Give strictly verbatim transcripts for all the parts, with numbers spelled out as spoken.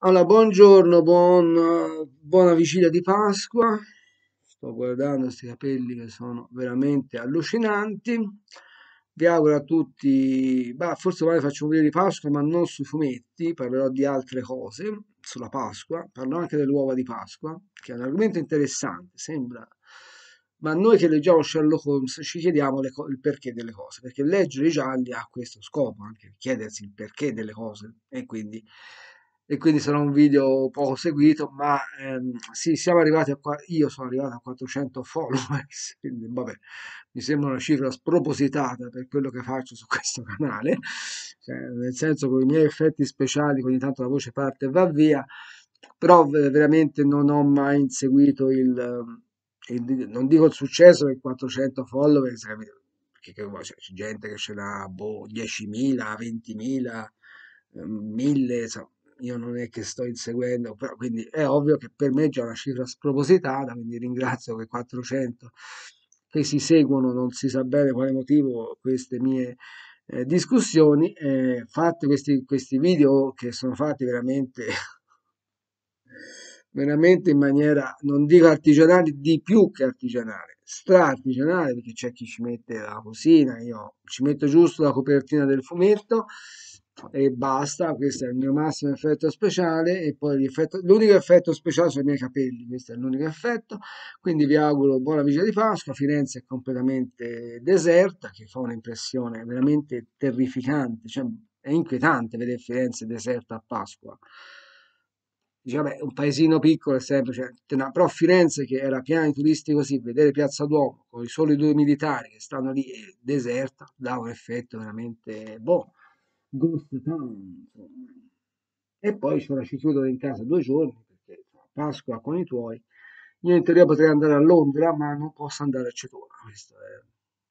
Allora, buongiorno, buon- buona vigilia di Pasqua. Sto guardando questi capelli che sono veramente allucinanti. Vi auguro a tutti, bah, forse magari faccio un video di Pasqua, ma non sui fumetti, parlerò di altre cose sulla Pasqua, parlo anche delle uova di Pasqua, che è un argomento interessante, sembra. Ma noi che leggiamo Sherlock Holmes ci chiediamo le co- il perché delle cose, perché leggere i gialli ha questo scopo, anche chiedersi il perché delle cose, e quindi e quindi sarà un video poco seguito, ma ehm, sì, siamo arrivati a qua, io sono arrivato a quattrocento followers, quindi vabbè, mi sembra una cifra spropositata per quello che faccio su questo canale, cioè, nel senso con i miei effetti speciali, ogni tanto la voce parte e va via, però ve- veramente non ho mai inseguito il, il- non dico il successo del quattrocento followers, capito? Perché che vuoi, cioè, c'è gente che ce l'ha boh, diecimila, ventimila, eh, mille, insomma, io non è che sto inseguendo, però quindi è ovvio che per me è già una cifra spropositata, quindi ringrazio quei quattrocento che si seguono, non si sa bene quale motivo, queste mie eh, discussioni, eh, fatte questi, questi video che sono fatti veramente, veramente in maniera, non dico artigianale, di più che artigianale, stra-artigianale, perché c'è chi ci mette la cosina, io ci metto giusto la copertina del fumetto e basta, questo è il mio massimo effetto speciale e poi l'effetto- l'unico effetto speciale sono i miei capelli, questo è l'unico effetto, quindi vi auguro buona vigilia di Pasqua. Firenze è completamente deserta, che fa un'impressione veramente terrificante, cioè è inquietante vedere Firenze deserta a Pasqua. Dice, vabbè, un paesino piccolo è semplice, no, però Firenze che era piena di turisti così, vedere Piazza Duomo con i soli due militari che stanno lì e deserta, dà un effetto veramente, boh, ghost town, insomma. E poi ora ci chiudo in casa due giorni, perché insomma, Pasqua con i tuoi. Io in teoria potrei andare a Londra, ma non posso andare a Cetona, questo è.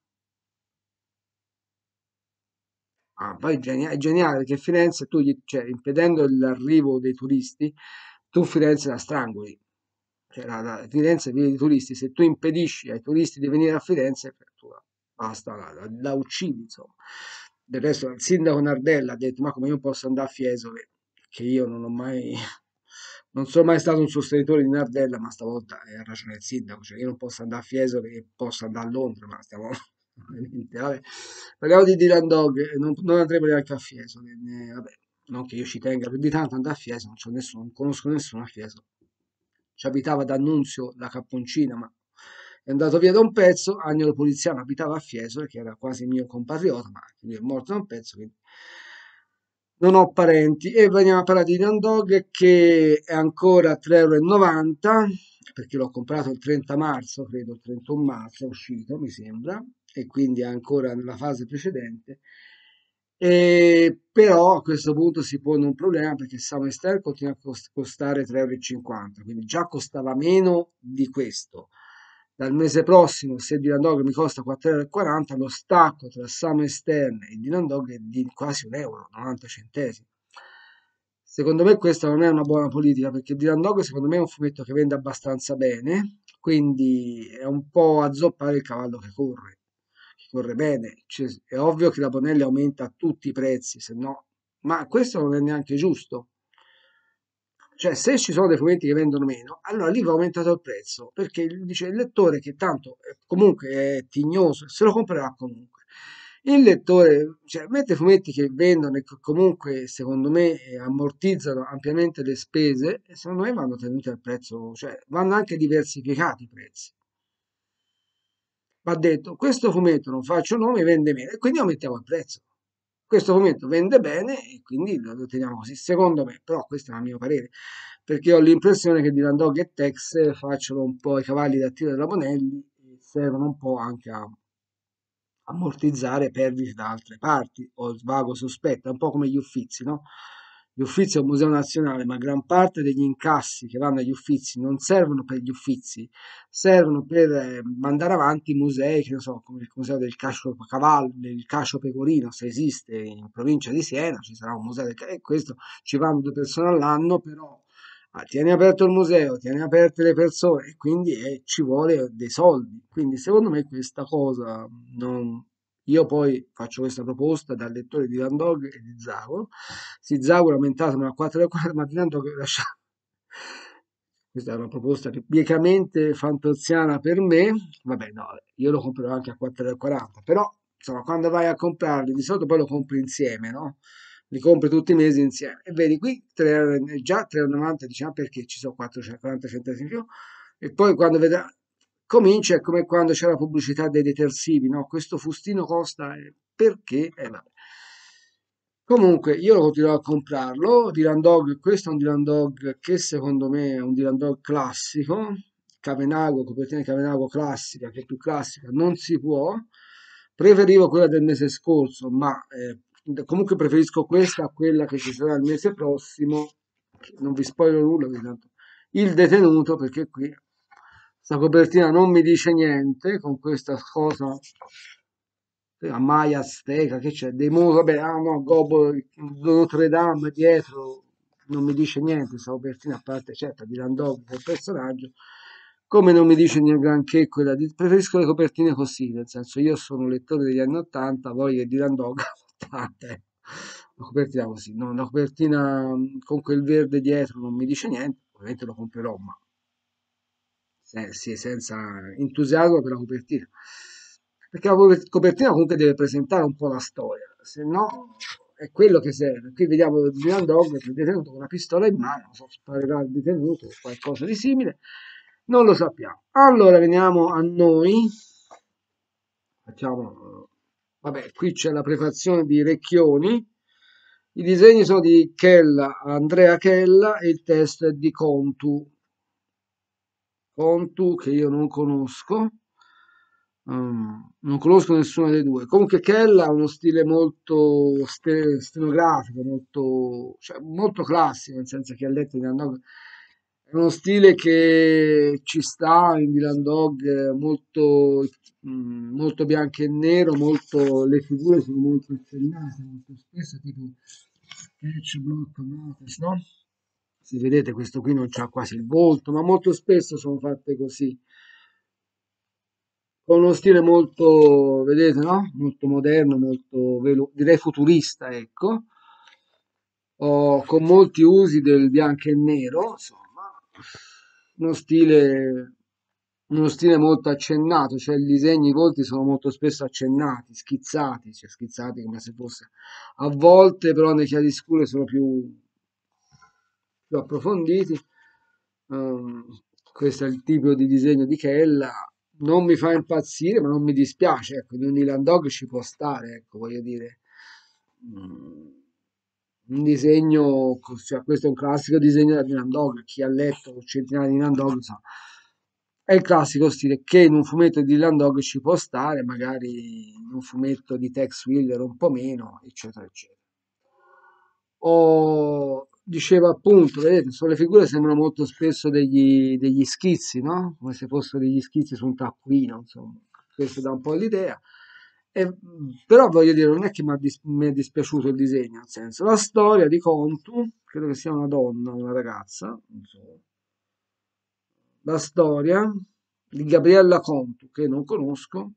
Ah, poi è genia- è geniale perché Firenze, tu gli, cioè, impedendo l'arrivo dei turisti, tu Firenze la strangoli. Cioè, la, la- Firenze vive di turisti, se tu impedisci ai turisti di venire a Firenze, tu la- basta, la, la- la uccidi, insomma. Del resto, il sindaco Nardella ha detto, ma come io posso andare a Fiesole, che io non ho mai, non sono mai stato un sostenitore di Nardella, ma stavolta ha ragione il sindaco, cioè io non posso andare a Fiesole e posso andare a Londra, ma stiamo. Veramente, vabbè. Parliamo di Dylan Dog, eh, non, non andremo neanche a Fiesole, né- vabbè, non che io ci tenga più di tanto andare a Fiesole, non, c'ho nessuno, non conosco nessuno a Fiesole. Ci abitava D'Annunzio la Capponcina, ma è andato via da un pezzo. Agnolo Poliziano abitava a Fiesole, che era quasi mio compatriota, ma lui è morto da un pezzo, quindi non ho parenti. E veniamo a parlare di Dylan Dog che è ancora tre e novanta euro, perché l'ho comprato il trenta marzo, credo il trentuno marzo è uscito, mi sembra, e quindi è ancora nella fase precedente. E però a questo punto si pone un problema perché Summer Star continua a cost- costare tre e cinquanta euro, quindi già costava meno di questo. Dal mese prossimo, se Dylan Dog mi costa quattro e quaranta euro, lo stacco tra Summer Stern e Dylan Dog è di quasi un euro, novanta centesimi. Secondo me questa non è una buona politica perché Dylan Dog secondo me è un fumetto che vende abbastanza bene, quindi è un po' azzoppare il cavallo che corre, che corre bene. Cioè, è ovvio che la Bonelli aumenta tutti i prezzi, se no, ma questo non è neanche giusto. Cioè, se ci sono dei fumetti che vendono meno, allora lì va aumentato il prezzo, perché il- dice il lettore che tanto eh, comunque è tignoso, se lo comprerà comunque. Il lettore, cioè, mette fumetti che vendono e che comunque, secondo me, eh, ammortizzano ampiamente le spese, e secondo me vanno tenuti al prezzo, cioè, vanno anche diversificati i prezzi. Va detto, questo fumetto non faccio nome, vende meno, e quindi aumentiamo il prezzo. Questo fumetto vende bene e quindi lo lo teniamo così, secondo me, però questo è il mio parere, perché ho l'impressione che Dylan Dog e Tex facciano un po' i cavalli da tiro della Bonelli e servono un po' anche a ammortizzare perdite da altre parti, ho il vago sospetto, è un po' come gli Uffizi, no? Gli Uffizi è un museo nazionale, ma gran parte degli incassi che vanno agli Uffizi non servono per gli Uffizi, servono per eh, mandare avanti musei, che ne so, come il museo del Cascio Cavallo, del Cascio Pecorino, se esiste in provincia di Siena, ci sarà un museo del, e questo ci vanno due persone all'anno, però ah, tieni aperto il museo, tieni aperte le persone e quindi eh, ci vuole dei soldi. Quindi secondo me questa cosa non. Io poi faccio questa proposta dal lettore di Dylan Dog e di Zago. Sì, Zago aumentatemi a quattro e quaranta, ma Dylan Dog lascia... Questa è una proposta che biecamente fantoziana per me. Vabbè, no, io lo comprerò anche a quattro e quaranta, però insomma, quando vai a comprarli, di solito poi lo compri insieme, no? Li compri tutti i mesi insieme. E vedi qui tre euro e- già tre e novanta, diciamo perché ci sono quattrocentoquaranta centesimi in più. E poi quando vedrà, comincia è come quando c'è la pubblicità dei detersivi, no? Questo fustino costa eh, perché? Eh, vabbè. Comunque, io lo continuerò a comprarlo. Dylan Dog, questo è un Dylan Dog che secondo me è un Dylan Dog classico. Cavenago, copertina di Cavenago classica, che è più classica, non si può. Preferivo quella del mese scorso, ma eh, comunque preferisco questa a quella che ci sarà il mese prossimo. Non vi spoiler nulla, quindi tanto. Il detenuto, perché qui sta copertina non mi dice niente con questa cosa a Maya Azteca, che c'è? Dei muri, vabbè, ah no, Gobo, Notre Dame dietro, non mi dice niente, sta copertina, a parte certo di Landau del personaggio, come non mi dice niente granché quella di... Preferisco le copertine così, nel senso io sono un lettore degli anni ottanta, voglio di Landau ottanta, eh. Una copertina così, no, una copertina mh, con quel verde dietro non mi dice niente, ovviamente lo comprerò, ma se- sì, senza entusiasmo per la copertina. Perché la coper- copertina comunque deve presentare un po' la storia, se no è quello che serve. Qui vediamo Dylan Dog che è detenuto con una pistola in mano, non so, sparerà il detenuto o qualcosa di simile, non lo sappiamo. Allora veniamo a noi, facciamo, vabbè, qui c'è la prefazione di Recchioni, i disegni sono di Chella, Andrea Chella e il testo è di Contu. Contu che io non conosco, mm, non conosco nessuno dei due. Comunque Kell ha uno stile molto ste- stenografico, molto, cioè, molto classico, nel senso che ha letto di Dylan Dog. È uno stile che ci sta in Dylan Dog, eh, molto, mm, molto bianco e nero, molto, le figure sono molto accennate, molto spesso tipo sketch, block, notice, no? Se vedete, questo qui non c'ha quasi il volto, ma molto spesso sono fatte così, con uno stile molto, vedete, no? Molto moderno, molto, velo- direi futurista, ecco, o con molti usi del bianco e nero, insomma, uno stile, uno stile molto accennato, cioè i disegni, i volti sono molto spesso accennati, schizzati, cioè schizzati come se fosse, a volte però nei chiaroscuri sono più, più approfonditi. Ehm, questo è il tipo di disegno di Kella. Non mi fa impazzire, ma non mi dispiace. Ecco, di un Dylan Dog ci può stare, ecco, voglio dire. Mm, un disegno, cioè, questo è un classico disegno da Dylan Dog. Chi ha letto centinaia di Dylan Dog sa. È il classico stile che in un fumetto di Dylan Dog ci può stare, magari in un fumetto di Tex Willer un po' meno, eccetera, eccetera. O diceva appunto, vedete, sulle figure sembrano molto spesso degli, degli schizzi, no? Come se fossero degli schizzi su un taccuino, insomma, questo dà un po' l'idea. E, però voglio dire, non è che mi ha dis- mi è dispiaciuto il disegno, nel senso, la storia di Contu, credo che sia una donna, una ragazza, non so, la storia di Gabriella Contu, che non conosco,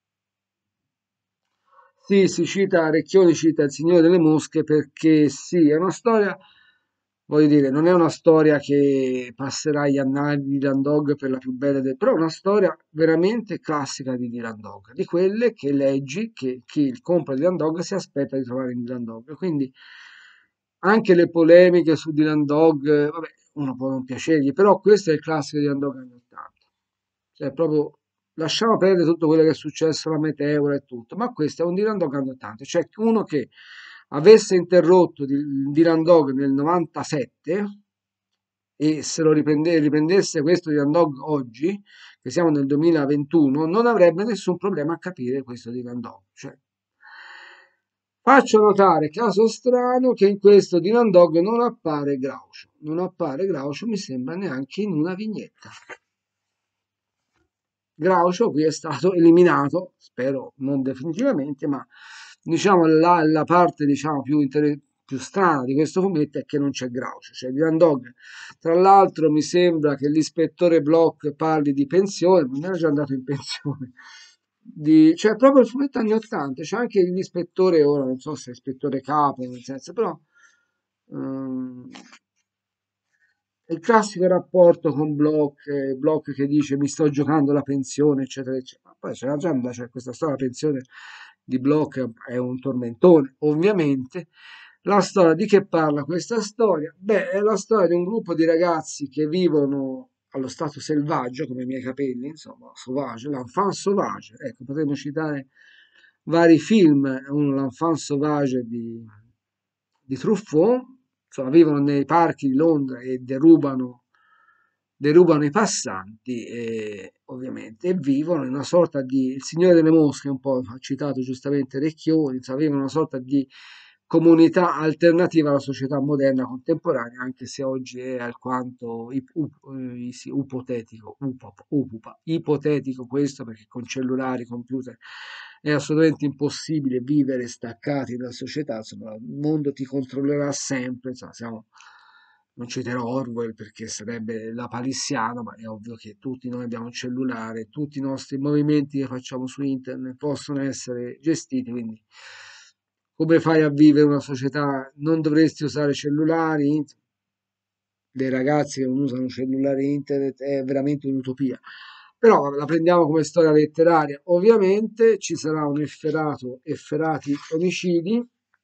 sì, si cita, Recchioni cita Il Signore delle Mosche perché sì, è una storia, voglio dire, non è una storia che passerà agli annali di Dylan Dog per la più bella del, però è una storia veramente classica di Dylan Dog, di quelle che leggi, che chi compra Dylan Dog si aspetta di trovare in Dylan Dog. Quindi anche le polemiche su Dylan Dog, eh, vabbè, uno può non piacergli, però questo è il classico di Dylan Dog anni ottanta. Cioè, proprio lasciamo perdere tutto quello che è successo, la meteora e tutto, ma questo è un Dylan Dog anni ottanta, cioè uno che avesse interrotto il Dylan Dog nel novantasette e se lo riprende- riprendesse questo Dylan Dog oggi, che siamo nel duemilaventuno, non avrebbe nessun problema a capire questo Dylan Dog. Cioè, faccio notare, caso strano, che in questo Dylan Dog non appare Groucho. Non appare Groucho, mi sembra, neanche in una vignetta. Groucho qui è stato eliminato, spero non definitivamente, ma diciamo la, la parte diciamo, più, inter- più strana di questo fumetto è che non c'è Groucho, c'è Dylan Dog. Tra l'altro mi sembra che l'ispettore Block parli di pensione, ma non era già andato in pensione. di, cioè proprio il fumetto anni ottanta, c'è anche l'ispettore ora, non so se è ispettore capo, nel senso, però ehm, il classico rapporto con Block, eh, Block che dice mi sto giocando la pensione, eccetera, eccetera. Poi c'è la gialla, c'è questa storia, la pensione di Block è un tormentone, ovviamente. La storia di che parla questa storia? Beh, è la storia di un gruppo di ragazzi che vivono allo stato selvaggio, come i miei capelli, insomma, sauvage, l'enfant sauvage. Ecco, potremmo citare vari film, uno l'enfant sauvage di, di Truffaut, insomma, vivono nei parchi di Londra e derubano, derubano i passanti, e, ovviamente, e vivono in una sorta di, il Signore delle Mosche, un po' ha citato giustamente Recchioni, insomma, vivono una sorta di comunità alternativa alla società moderna contemporanea, anche se oggi è alquanto ip- up- eh, sì, ipotetico, upop- upupa- ipotetico questo, perché con cellulari, computer è assolutamente impossibile vivere staccati dalla società, insomma, il mondo ti controllerà sempre, insomma, siamo, non citerò Orwell perché sarebbe la palissiana, ma è ovvio che tutti noi abbiamo un cellulare, tutti i nostri movimenti che facciamo su internet possono essere gestiti, quindi come fai a vivere una società? Non dovresti usare cellulari? Dei ragazzi che non usano cellulari e internet è veramente un'utopia. Però la prendiamo come storia letteraria. Ovviamente ci sarà un efferato, efferati omicidi.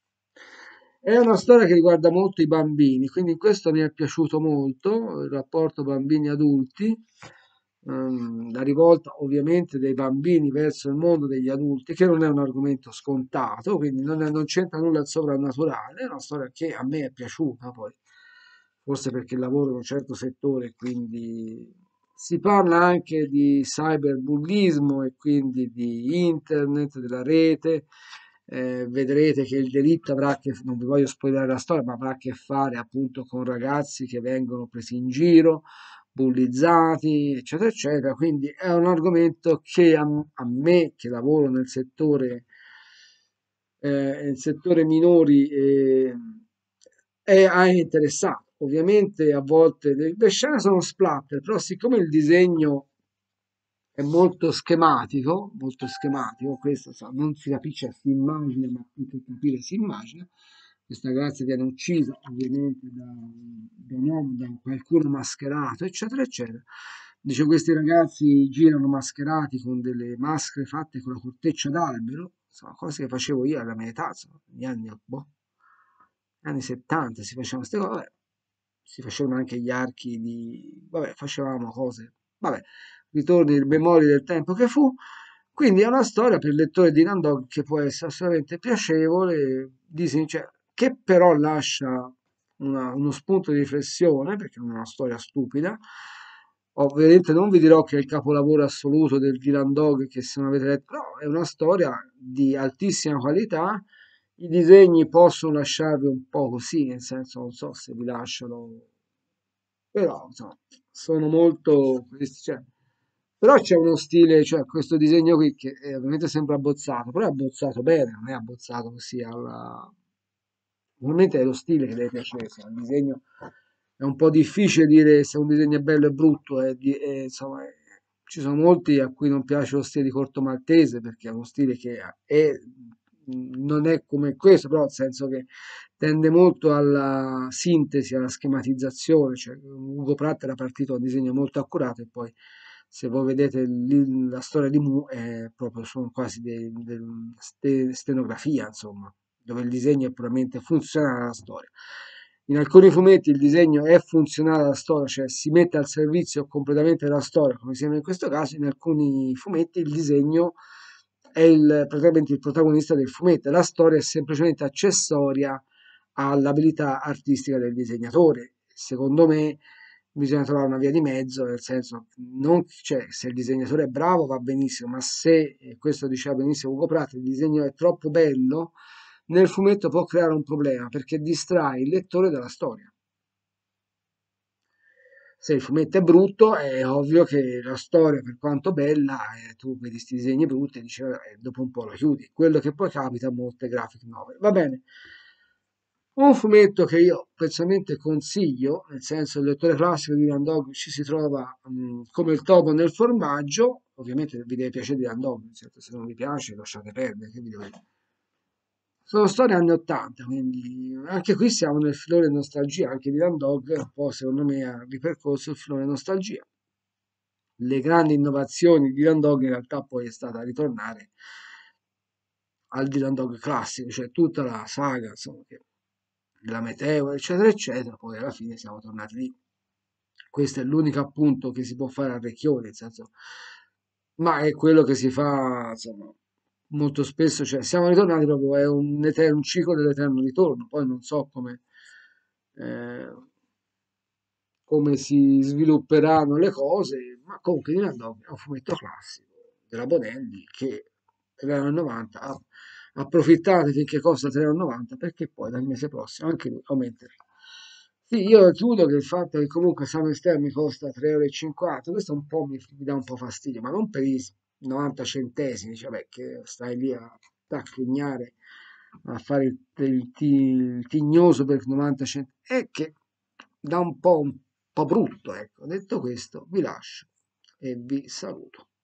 È una storia che riguarda molto i bambini, quindi questo mi è piaciuto molto, il rapporto bambini-adulti, ehm, la rivolta ovviamente dei bambini verso il mondo degli adulti, che non è un argomento scontato, quindi non, è- non c'entra nulla il sovrannaturale, è una storia che a me è piaciuta, poi forse perché lavoro in un certo settore, quindi si parla anche di cyberbullismo e quindi di internet, della rete. Eh, vedrete che il delitto avrà a che, non vi voglio spoilerare la storia, ma avrà a che fare appunto con ragazzi che vengono presi in giro, bullizzati, eccetera, eccetera. Quindi è un argomento che a, a me, che lavoro nel settore, eh, nel settore minori, eh, è, ha interessato. Ovviamente a volte le, le scene sono splatter, però siccome il disegno è molto schematico, molto schematico, questo so, non si capisce, si immagina, ma più che capire si immagina. Questa ragazza viene uccisa ovviamente da, da un uomo, da qualcuno mascherato, eccetera, eccetera. Dice questi ragazzi girano mascherati con delle maschere fatte con la corteccia d'albero, insomma, cose che facevo io alla mia età, insomma, negli anni, boh, anni settanta si facevano queste cose, vabbè, si facevano anche gli archi di, vabbè, facevamo cose, vabbè, ritorni, memorie del tempo che fu. Quindi è una storia per il lettore di Nandog che può essere assolutamente piacevole, di sincer- che però lascia una- uno spunto di riflessione, perché non è una storia stupida. Ovviamente non vi dirò che è il capolavoro assoluto del Dylan Dog, che se non avete letto, però è una storia di altissima qualità. I disegni possono lasciarvi un po' così, nel senso non so se vi lasciano, però insomma, sono molto questi, cioè, però c'è uno stile, cioè questo disegno qui che è, ovviamente sembra abbozzato, però è abbozzato bene, non è abbozzato così alla... Ovviamente è lo stile che deve piacere, se è un disegno è un po' difficile dire se un disegno è bello e brutto, e di- e, insomma, eh, ci sono molti a cui non piace lo stile di Corto Maltese perché è uno stile che è, non è come questo, però nel senso che tende molto alla sintesi, alla schematizzazione, cioè Ugo Pratt era partito da un disegno molto accurato e poi se voi vedete lì la storia di Mu è proprio sono quasi dei, del- ste- stenografia, insomma, dove il disegno è puramente funzionale alla storia. In alcuni fumetti il disegno è funzionale alla storia, cioè si mette al servizio completamente della storia, come sembra in questo caso, in alcuni fumetti il disegno è il, praticamente il protagonista del fumetto, e la storia è semplicemente accessoria all'abilità artistica del disegnatore. Secondo me bisogna trovare una via di mezzo, nel senso, non, cioè, se il disegnatore è bravo va benissimo, ma se, e questo diceva benissimo Ugo Pratt, il disegno è troppo bello, nel fumetto può creare un problema perché distrae il lettore dalla storia. Se il fumetto è brutto, è ovvio che la storia, per quanto bella, eh, tu vedi questi disegni brutti e dici, "Vabbè, dopo un po' la chiudi." Quello che poi capita a molte graphic novel. Va bene. Un fumetto che io personalmente consiglio, nel senso il lettore classico di Dylan Dog ci si trova mh, come il topo nel formaggio, ovviamente vi deve piacere Dylan Dog, nel senso, se non vi piace lasciate perdere, che vi dovete. Sono storie anni ottanta, quindi anche qui siamo nel filone nostalgia, anche Dylan Dog un po' secondo me ha ripercorso il filone nostalgia. Le grandi innovazioni di Dylan Dog in realtà poi è stata ritornare al Dylan Dog classico, cioè tutta la saga, insomma, che- della Meteor, eccetera, eccetera, poi alla fine siamo tornati lì. Questo è l'unico appunto che si può fare a Recchioni, nel senso, ma è quello che si fa, insomma, molto spesso, cioè siamo ritornati proprio, è un, ete- un ciclo dell'eterno ritorno, poi non so come, eh, come si svilupperanno le cose, ma comunque Dylan Dog è un fumetto classico della Bonelli che tre euro e novanta e novanta, ah, approfittate finché costa tre euro e novanta perché poi dal mese prossimo anche lui aumenterà. Sì, io chiudo che il fatto che comunque Summer mi costa tre euro e cinquanta, questo un po' mi, mi dà un po' fastidio, ma non per i novanta centesimi, cioè beh, che stai lì a tacchignare, a fare il, il ti- il tignoso per novanta centesimi, è che dà un po', un po' brutto, ecco. Detto questo, vi lascio e vi saluto.